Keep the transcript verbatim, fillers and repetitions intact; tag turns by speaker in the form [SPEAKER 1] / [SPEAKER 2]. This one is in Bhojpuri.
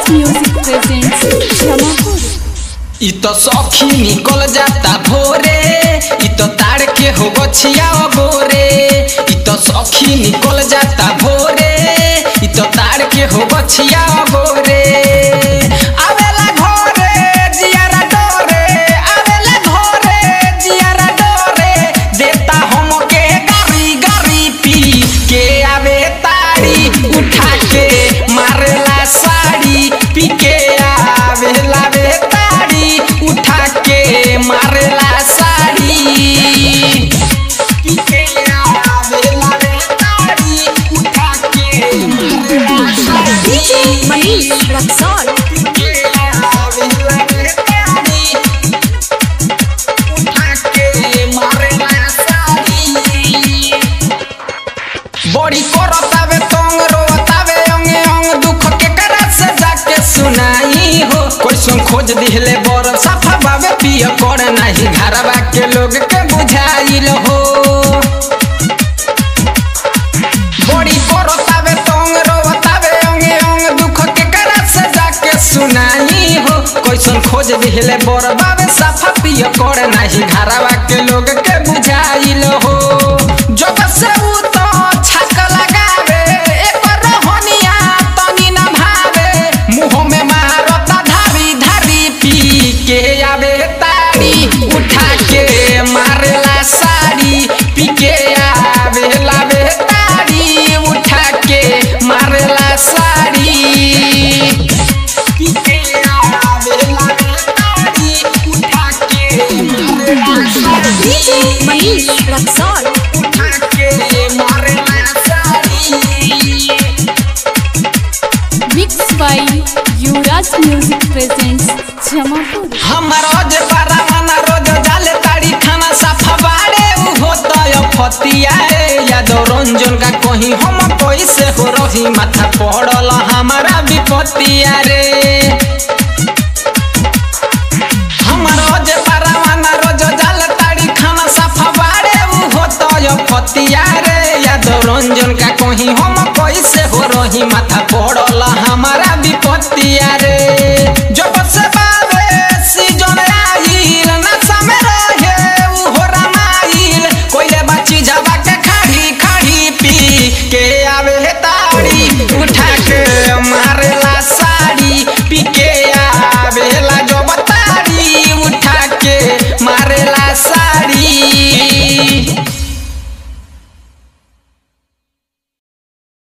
[SPEAKER 1] Music presents Jamapur.
[SPEAKER 2] इ तो सखी निकल जाता भोरे, इ तो ताड़ के हो गछिया गोरे। इ तो सखी निकल जाता भोरे, इ तो ताड़ के हो गछिया गोरे। आवेला घरे जियारा डोरे, आवेला घरे जियारा डोरे। देता हमके गारी गारी पी के आवे ताड़ी, उठा के मारेला साड़ी। पी के आवेला वे ताड़ी, उठा के मारेला साड़ी। पी के आवेला वे ताड़ी, उठा के मारेला साड़ी।
[SPEAKER 1] डीजे मनीष रक्सौल।
[SPEAKER 2] पी के आवेला वे ताड़ी, उठा के मारेला साड़ी। बड़ी करतावे तंग रोतावे अंगे अंग, दुख के करा से जाके सुनाई हो। कैसन खोज दिहले बर साफा बाबे पिय कर नाही, घरवा के लोग के बुझाइल हो। बड़ी करतावे तंग रोतावे अंगे अंग, दुख के करा से जाके सुनाई हो। कैसन खोज दिहले बर बाबे साफा पिय कर नाही, घरवा के लोग के बुझाइल हो। जब से उ तो छक लगावे, एकर रहनिया तनी न भावे। मुंह में मारता धारी धारी, पी के आवे ताड़ी, उठा के मारेला साड़ी। पी के आवे लावे ताड़ी, उठा के मारेला साड़ी। पी के आवे लावे ताड़ी, उठा के मारेला साड़ी।
[SPEAKER 1] डीजे मनीष रक्सौल।
[SPEAKER 2] उठा के मारेला sari.
[SPEAKER 1] Mix by Yuvraj music presents Jamapur.
[SPEAKER 2] हमर रोज बरामना रोज जाले ताड़ी, खाना साफा बाड़े उ होता फतिया। यादव रंजन का कहीं हम कैसे हो रही, माथा पड़ल हमारा विपतिया रे। हमर रोज बरामना रोज जाले ताड़ी, खाना साफा बाड़े उ होता फतिया रे। यादव रंजन का कहीं हम कैसे हो रही, माथा पड़ल हमारा विपतिया रे। जब से बाबे सीजन आइल, नशा में रहे उ हो रमाइल। कोइले बाची जावा के खाड़ी खाड़ी, पी के आवे ताड़ी, उठा